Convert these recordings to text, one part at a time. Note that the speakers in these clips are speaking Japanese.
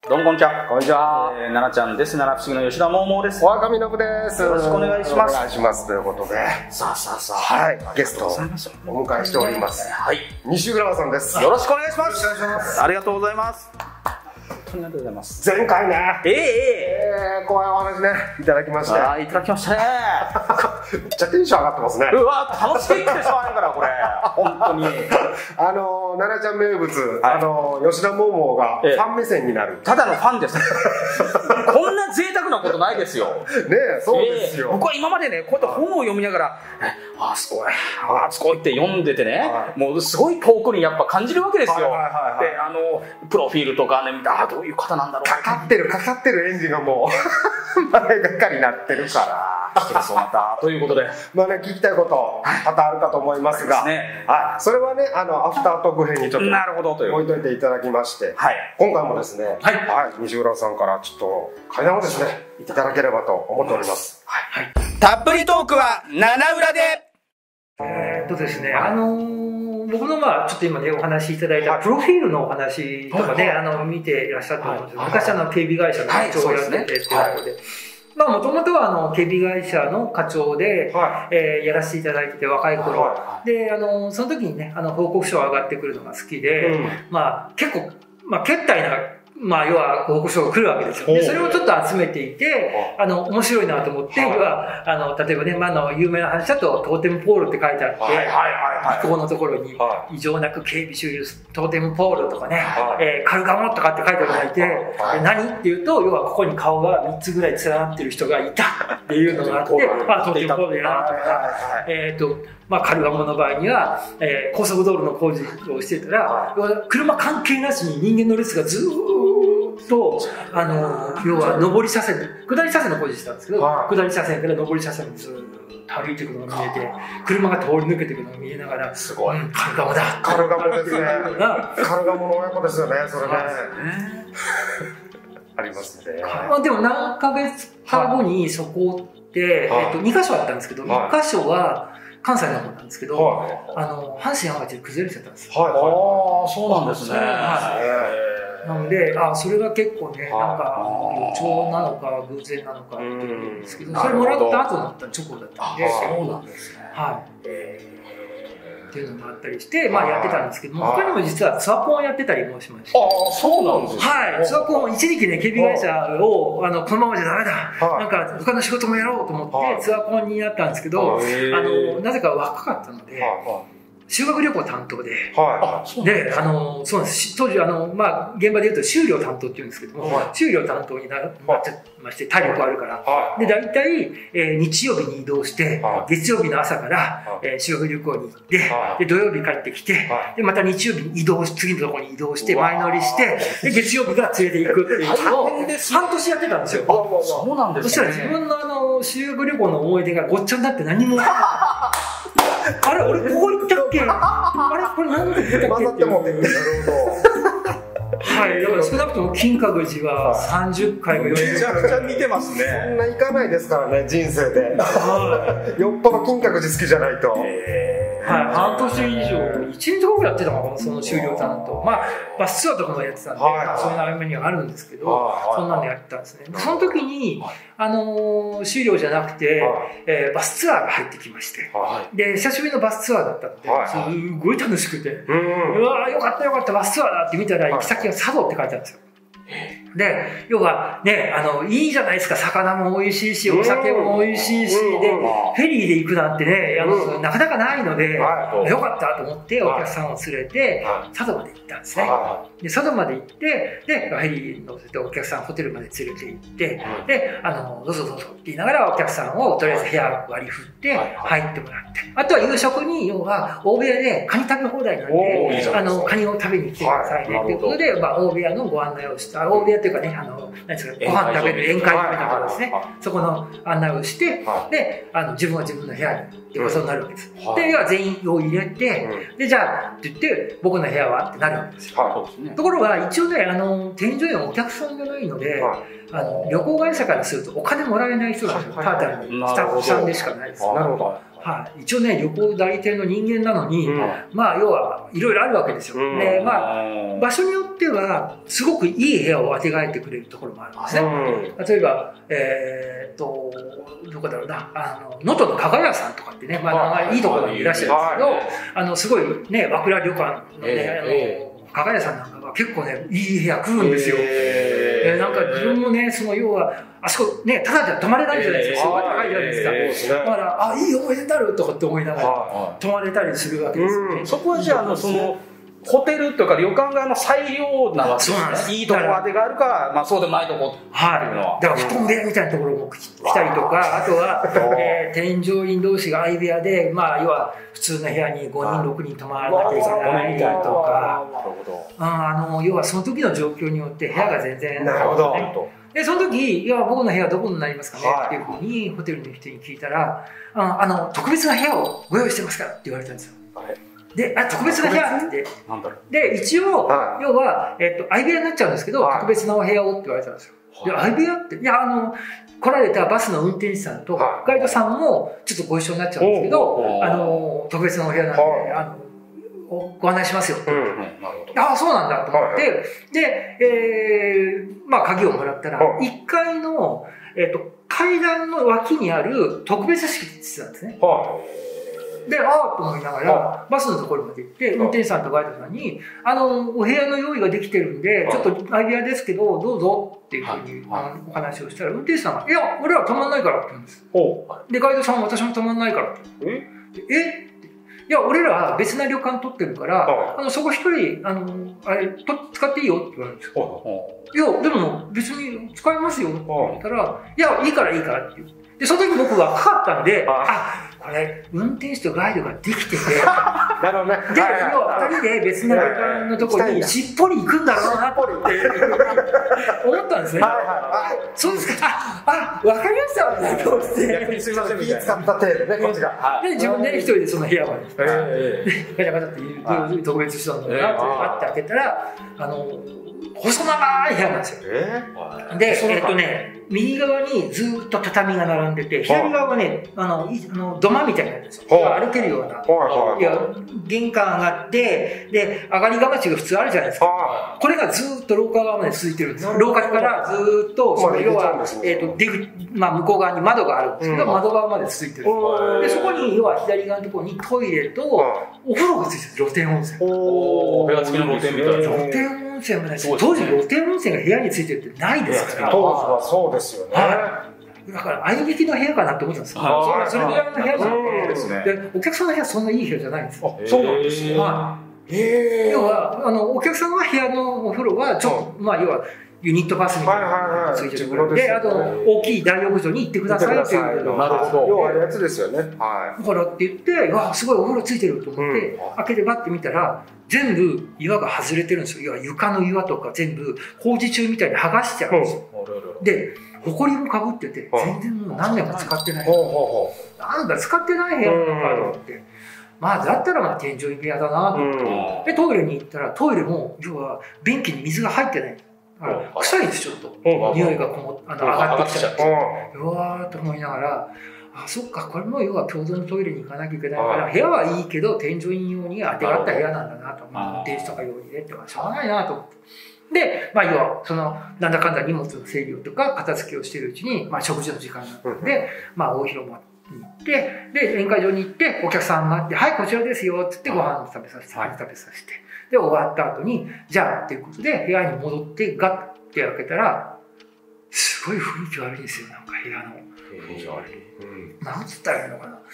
どうもこんにちは。 こんにちは。 奈々ちゃんです。奈良不思議の吉田桃です。 お若見信です。 よろしくお願いします。 お願いします。ということで。 さあ。 はい。ゲストをお迎えしております。 はい。 西浦さんです。 よろしくお願いします。ありがとうございます。本当にありがとうございます。 前回ね。怖いお話ね、いただきまして。 いただきましたね。 めっちゃテンション上がってますね。 うわ、楽しいってしょうがないから、これ。本当に。 奈々ちゃん名物、吉田桃がファン目線になる。 ただのファンです。こんな贅沢なことないですよ。 ねえ、そうですよ。 僕は今までね、こうやって本を読みながら、すごいって読んでてね、もうすごい遠くにやっぱ感じるわけですよ。で、プロフィールとかね、見たどういう方なんだろう。 かかってるエンジンがもう、前がかりになってるから。 聞けそうなったということで。 まあね、聞きたいこと、多々あるかと思いますが、はい。それはね、アフタートーク編にちょっと置いといていただきまして、今回もですね、西浦さんからちょっと会談をですね、いただければと思っております。 たっぷりトークは七浦で。 ですね、僕のちょっと今ねお話しいただいたプロフィールのお話とかね、見ていらっしゃったと思うんですけど、昔警備会社の課長をやっててっていうことで、もともとは警備会社の課長で、やらせていただいてて、若い頃で、その時にね報告書が上がってくるのが好きで、結構けったいな要は報告書が来るわけですよ。で、それをちょっと集めていて、面白いなと思って、例えばね、有名な話だと、トーテムポールって書いてあって、ここのところに、異常なく警備周遊トーテムポールとかね、カルガモとかって書いてあるのがいて、何っていうと、要はここに顔が3つぐらい連なってる人がいたっていうのがあって、トーテムポールやなとか、カルガモの場合には、高速道路の工事をしてたら、車関係なしに人間の列がずーっと、要は上り車線、下り車線の工事してたんですけど、下り車線から上り車線にずーっと歩いていくのが見えて、車が通り抜けていくのが見えながら、すごい、カルガモだ。 カルガモですね。カルガモの親子ですよね、それね。ありますね。 でも何ヶ月か後にそこって、2箇所あったんですけど、1箇所は、関西の方なんですけど、阪神・淡路で崩れちゃったんですよ。 そうなんですね。 なので、それが結構ね、予兆なのか偶然なのかっていうんですけど、それもらった後だった直後だったんで、 そうなんですね。 っていうのがあったりして、やってたんですけども、他にも実はツアコンをやってたりもしました。 そうなんですね。 はい、ツアコン、一時期ね、警備会社を、このままじゃダメだ、他の仕事もやろうと思って、ツアコンになったんですけど、なぜか若かったので、修学旅行担当で、そうなんです。当時、現場で言うと修了担当って言うんですけども、修了担当になっちゃいまして、体力あるから。で、大体、日曜日に移動して、月曜日の朝から、修学旅行に行って、で、土曜日帰ってきて、で、また日曜日に次のところに移動して、前乗りして、で、月曜日が連れて行くっていうのを、半年やってたんですよ。 そうなんですね。 そしたら自分の修学旅行の思い出がごっちゃになって何もあれ、俺ここ行ったっけ？あれ、これ何で行ったっけ？ 混ざってもね。なるほど。 はい、だから少なくとも金閣寺は30回も40回も。 めちゃくちゃ見てますね。 そんな行かないですからね、人生で。よっぽど金閣寺好きじゃないと。 半年以上、1日後ぐらいやってたのかな、その修了担当。バスツアーとかもやってたんで、そういう合間にはあるんですけど、そんなんでやってたんですね。その時に、修了じゃなくて、バスツアーが入ってきまして、で、久しぶりのバスツアーだったので、すごい楽しくて、うわー、よかった、バスツアーだって見たら、行き先が佐渡って書いてあるんですよ。で、要はね、いいじゃないですか、魚も美味しいし、お酒も美味しいし、で、フェリーで行くなんてね、なかなかないので、よかったと思ってお客さんを連れて、佐渡まで行ったんですね。で、佐渡まで行って、で、フェリーに乗せてお客さんホテルまで連れて行って、で、どうぞって言いながらお客さんをとりあえず部屋割り振って入ってもらって、あとは夕食に、要は大部屋でカニ食べ放題なんで、カニを食べに来てくださいねっていうことで、大部屋のご案内をした、大部屋っていうかね、何ですか、ご飯食べる宴会みたいなところですね。そこの案内をして、で、自分は自分の部屋に行ってことになるわけです。で、要は全員を入れて、で、じゃあって言って、僕の部屋はってなるわけですよ。ところが、一応ね、添乗員はお客さんじゃないので、旅行会社からするとお金もらえない人なんですよ。ただ単にスタッフさんでしかないです。 なるほど。 はい、一応ね旅行代理店の人間なのに、まあ要はいろいろあるわけですよ。でまあ場所によってはすごくいい部屋をあてがえてくれるところもあるんですね。例えばどこだろうな、能登の加賀屋さんとかってね、まあいいところにいらっしゃるんですけど、すごいね和倉旅館のね加賀屋さんなんかは結構ねいい部屋来るんですよ。なんか自分もねその要はあそこねただじゃ泊まれないじゃないですか。すごい高いじゃないですか。だからいい思い出になるとかって思いながら泊まれたりするわけですよね。 そこはじゃあそのホテルとか旅館側の裁量なわけですね。いいところ当てがあるか、まあそうでもないとこっていうのは。 だから布団部屋みたいなところも来たりとか、あとは添乗員同士が相部屋で、まあ要は普通の部屋に5人6人泊まらなきゃいけないとか、要はその時の状況によって部屋が全然。 なるほど。 でその時「いや僕の部屋どこになりますかね?」っていうふうにホテルの人に聞いたら「特別な部屋をご用意してますから」って言われたんですよ。で特別な部屋ってで一応要は相部屋になっちゃうんですけど特別なお部屋をって言われたんですよ。で相部屋っていや来られたバスの運転手さんとガイドさんもちょっとご一緒になっちゃうんですけど特別なお部屋なんでご案内しますよって言って、ああそうなんだと思って、でまあ鍵をもらったら1階の階段の脇にある特別室なんですね。で、ああと思いながら、バスのところまで行って、運転手さんとガイドさんに、お部屋の用意ができてるんで、ちょっと相部屋ですけど、どうぞっていうふうにお話をしたら、運転手さんが、いや、俺は泊まんないからって言うんです。で、ガイドさんは私も泊まんないからって言って。いや、俺らは別な旅館取ってるから、そこ一人、使っていいよって言われるんですよ。いや、でも別に使いますよって言ったら、いや、いいからいいからって言う。で、その時僕はかかったんで、これ、運転手とガイドができてて、 なるほどね。 で、2人で別な旅館のところにしっぽり行くんだろうなって思ったんですね。そうですか、わかりましたみたいな顔して。 逆にすみませんみたいな。 使った程度ね、こっちが。 で、自分で一人でその部屋まで。ガチャガチャって特別したんだなって、パッて開けたら、細長い部屋なんですよ。で、右側にずっと畳が並んでて、左側はね、土間みたいになるんですよ。歩けるような。玄関上がって、で、上がりがちが普通あるじゃないですか。これがずっと廊下側まで続いてるんですよ。廊下からずっと、要は、向こう側に窓があるんですけど、窓側まで続いてる。で、そこに、要は左側のところにトイレと、お風呂がついてる、露天温泉。 部屋付きの露天みたいな。 露天温泉もないし、当時露天温泉が部屋についてるってないですから。 当時はそうですよね。 だから合いびきの部屋かなって思ったんですよ。それぐらいの部屋じゃなくて、お客さんの部屋そんないい部屋じゃないんですよ。 そうなんですね。 要はお客さんの部屋のお風呂はちょっと要はユニットバスみたいなのがついてるぐらいで、あと大きい大浴場に行ってくださいっていう。 なるほど。要はあるやつですよね。 だからって言って、わすごいお風呂ついてると思って開けてバッて見たら。全部岩が外れてるんですよ。床の岩とか全部工事中みたいに剥がしちゃうんですよ。で、埃もかぶってて、全然もう何年も使ってない。なんだ、使ってない部屋なのかと思って。だったら天井部屋だなと思って。で、トイレに行ったら、トイレも、要は便器に水が入ってない。臭いんです、ちょっと。匂いが上がってきちゃって。うわーと思いながら、そっか、これも要は共同のトイレに行かなきゃいけないから、部屋はいいけど、添乗員用に当てがった部屋なんだなと、運転手とか用にねってしょうがないなと思って。で、要は、なんだかんだ荷物の整理とか、片付けをしているうちに、食事の時間になったので、大広間に行って、で、宴会場に行って、お客さんがあって、はい、こちらですよ、って言ってご飯を食べさせて、で、終わった後に、じゃあ、っていうことで、部屋に戻って、ガッて開けたら、すごい雰囲気悪いですよ、なんか部屋の。なんつったらいいのかな、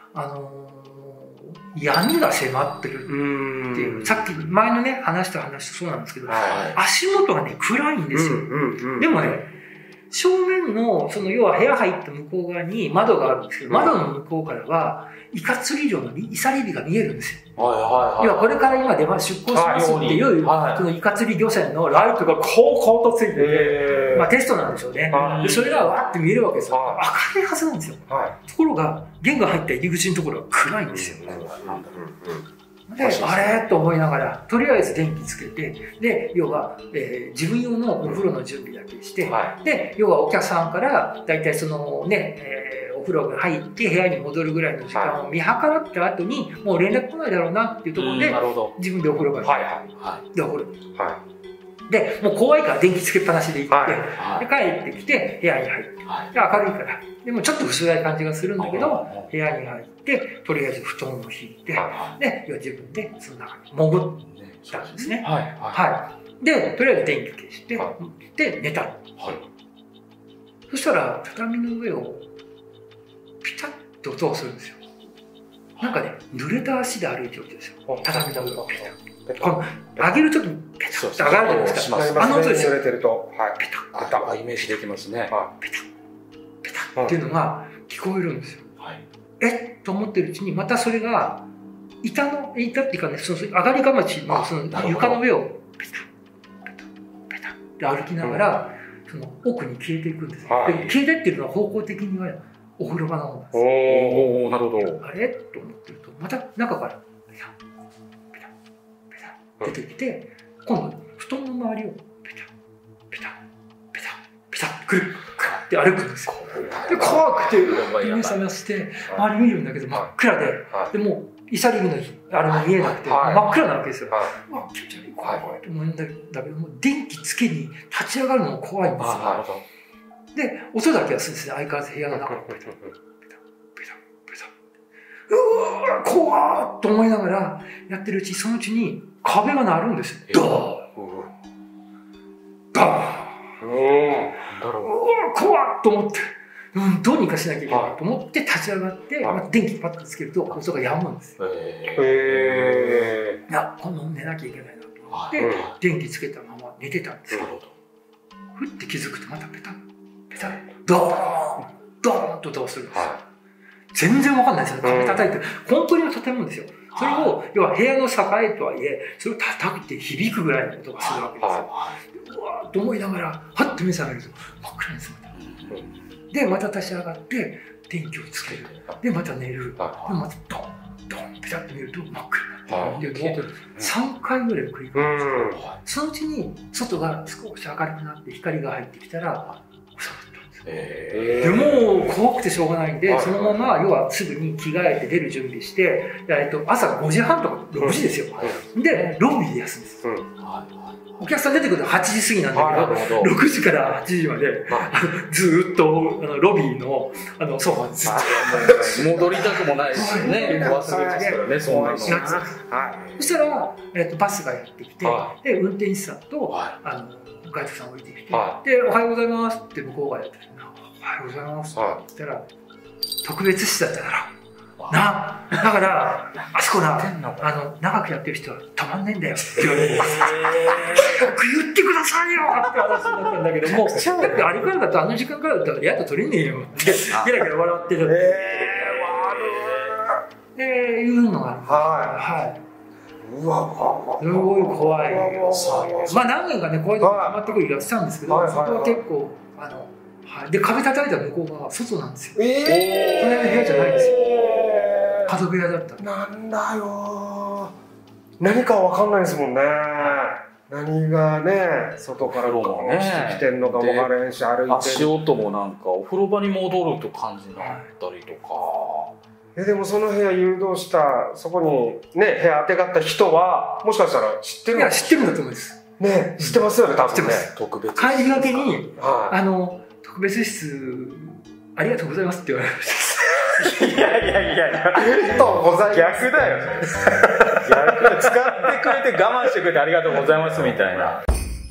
闇が迫ってるっていう、さっき前のね話とそうなんですけど、足元がね暗いんですよ。でもね正面の要は部屋入った向こう側に窓があるんですけど、窓の向こうからはイカ釣り漁のイサリビが見えるんですよ。要はこれから今出港しますっていう、そのイカ釣り漁船のライトがこうとついてて、テストなんでしょうね。でそれがわって見えるわけですよ。明るいはずなんですよ。ところが弦が入った入り口のところは暗いんですよ。で、あれと思いながら、とりあえず電気つけて、で、要は、自分用のお風呂の準備だけして、で、要はお客さんから、だいたいおお風呂が入って部屋に戻るぐらいの時間を見計らった後に、もう連絡来ないだろうなっていうところで、自分でお風呂場に行って、で、お風呂に。で、もう怖いから電気つけっぱなしで行って、で帰ってきて部屋に入って、で明るいから、でもちょっと薄暗い感じがするんだけど、部屋に入って、とりあえず布団を敷いて、で、自分でその中に潜ったんですね。で、とりあえず電気消して、で、寝たの。そしたら、畳の上をピタッと音がするんですよ。なんかね、濡れた足で歩いてるんですよ。畳の上をピタッ。この上げるときにペタッと上がるじゃないですか。あの音ですよ。 濡れてると、 ペタッ。イメージできますね。 ペタッ、ペタッっていうのが聞こえるんですよ。と思ってるうちに、またそれが、板っていうかね、その上がりがまちのその床の上をペタッ、ペタッ、ペタッって歩きながら、その奥に消えていくんです。消えてっていうのは方向的にはお風呂場の方なんです。 なるほど。 あれと思ってると、また中からペタッ、ペタッ、ペタッ出てきて、今度布団の周りをペタッ、ペタッ、ペタッ、ペタッくるって歩くんですよ。で、怖くて目覚まして周り見るんだけど真っ暗で、でもうイサリグのあれも見えなくて真っ暗なわけですよ。気持ち悪い、怖い怖いと思うんだけども、電気つけに立ち上がるのも怖いんですよ。で、音だけはするんですね、相変わらず部屋の中をペタッ、ペタッ、ペタッ、うわー怖ーと思いながらやってるうち、そのうちに壁が鳴るんですよ。ドーンドーン、怖っと思って、どうにかしなきゃいけないと思って立ち上がって、また電気パッとつけると音が止むんですよ。いや、今度寝なきゃいけないなと思って、電気つけたまま寝てたんですけど、ふって気づくとまたペタッペタッドーンドーンと音がするんですよ。全然わかんないですよ。壁叩いてコンクリの建物ですよ。それを要は部屋の境とはいえ、それを叩いて響くぐらいの音がするわけですよ。うわーっと思いながらはっと目覚めると真っ暗です。でまた立ち上がって電気をつける。でまた寝る。でまたドンドンペタッと見ると真っ暗で、3回ぐらい繰り返して、そのうちに外が少し明るくなって光が入ってきたら収まったんですよ。でもう怖くてしょうがないんで、そのまま要はすぐに着替えて出る準備して、朝5時半とか6時ですよ。でロビーで休むんです。お客さん出てくるのは8時過ぎなんだけど、6時から8時までずっとロビーのソファーにずっと戻りたくもないしね、怖すぎですからね、そんなの。そしたらバスがやってきて、で運転手さんとガイドさん降りてきて、でおはようございますって向こうがやってる。おはようございますって言ったら、特別室だっただろな、だからあそこな長くやってる人はたまんねえんだよって言われて、よく言ってくださいよって話になったんだけども、だってあれからだと時間からだったらやっと取れねえよってゲラゲラ笑ってるっていうのがある。すごい怖い。まあ何年かねこういうのが溜まってくるやってたんですけど、そこは結構で壁叩いた向こうが外なんですよ。隣の部屋じゃないんですよ。角部屋だった。 なんだよ。何かわかんないですもんね。何がね、外からこうしてきてんのかもわからへんし、歩いて足音もなんかお風呂場に戻ると感じになったりとか。 でもその部屋誘導したそこにね部屋当てがった人はもしかしたら知ってる？ いや知ってるんだと思うんです。 ね、知ってますよね多分ね。 特別帰りがけに特別室ありがとうございますって言われました。 いやありがとうございます。 逆だよ。逆。使ってくれて我慢してくれてありがとうございますみたいな。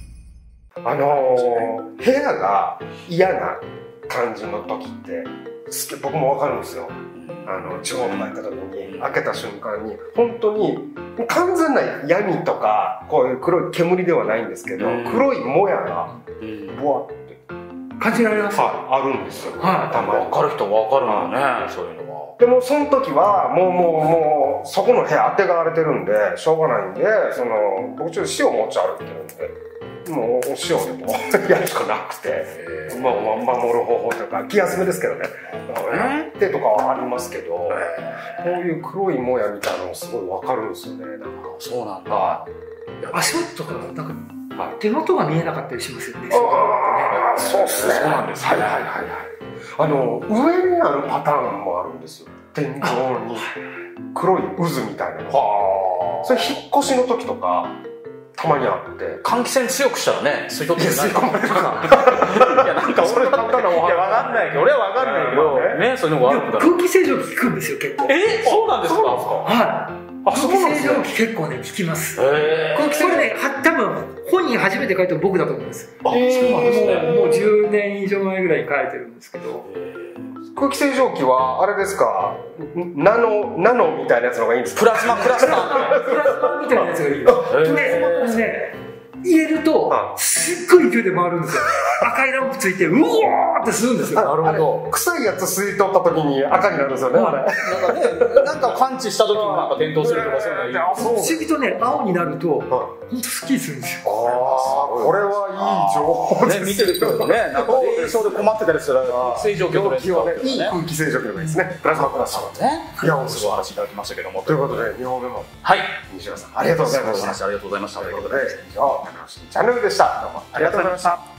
部屋が嫌な感じの時って僕も分かるんですよ。地方とか行った時に開けた瞬間に本当に完全な闇とかこういう黒い煙ではないんですけど、黒いもやがボワッて感じられます。 あるんですよ。 分かる人は分かるのね、そういうのは。 でもその時はもうそこの部屋当てがわれてるんでしょうがないんで、僕ちょっと塩持ち歩いてるんで、もうお塩でもやるしかなくて。守る方法というか気休めですけどね、手とかはありますけど、こういう黒いもやみたいなのすごい分かるんですよね。 そうなんだ。 足元とかなんか手元が見えなかったりしますよね。 そうっすね。そうなんです。 上にあるパターンもあるんですよ。天井に黒い渦みたいなの。それ引っ越しの時とかたまにあって、 換気扇強くしたらね、吸い取って吸い込まれるかな。 いや、なんか俺は分かんないけど、俺は分かんないけどね、そういうのがあるんだ。 空気清浄機効くんですよ、結構。 そうなんですか。 はい。空気清浄機結構ね、効きます。空気清浄機ね、多分本に初めて書いたの僕だと思うんです。 そうなんですね。 もう10年以上前ぐらいに書いてるんですけど。 空気清浄機はあれですか、ナノみたいなやつの方がいいんですか？ プラズマクラスタープラズマみたいなやつがいいです。でね、入れるとすっごい勢いで回るんですよ。赤いランプついてうおーってするんですよ。 なるほど。臭いやつ吸い取った時に赤になるんですよね。 なんか感知した時になんか点灯するとかそういうの。 不思議とね、青になると本当スッキリするんですよ。 これはいい情報ですね。 見てる人ね、なんか冷蔵で困ってたりしたら清浄機をね、 いい空気清浄機のがいいですね。プラズマクラスターね。 いや、すごい話いただきましたけども。 ということで2本目も西浦さんありがとうございました。 ありがとうございました。 ということで以上チャンネルでした。どうもありがとうございました。